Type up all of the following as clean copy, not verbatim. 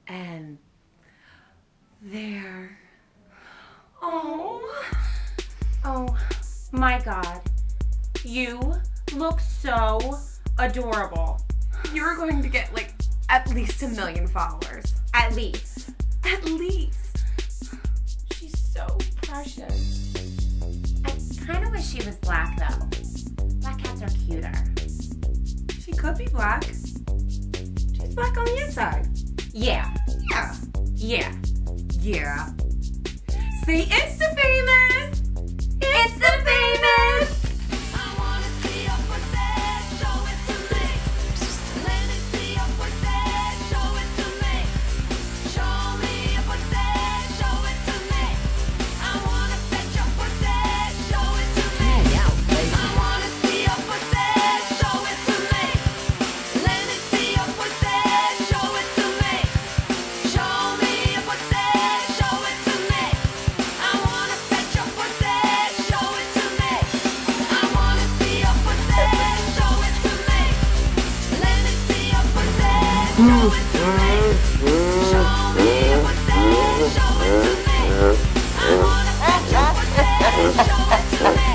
And there. Oh. Oh my God. You look so adorable. You're going to get like at least 1 million followers. At least. At least. She's so precious. I kind of wish she was black though. Black cats are cuter. She could be black. She's black on the inside. Yeah. Yeah. Yeah. Yeah. Say Insta famous! Insta famous! I wanna see your pussy, show it to me. Let me see your pussy, show it to me. Show me your pussy, show it to me. I wanna fetch your pussy, show it to me. I wanna see your pussy, show it to me. Let me see your pussy, show it to me. Show me your pussy, show it to me. I wanna fetch your pussy, show it to me. I wanna see your pussy, show it to me. Let me see your pussy, show it to me. Show me your pussy, show it to me. I wanna fetch your pussy, show it to me.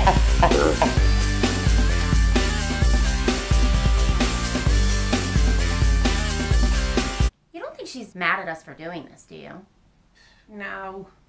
You don't think she's mad at us for doing this, do you? No.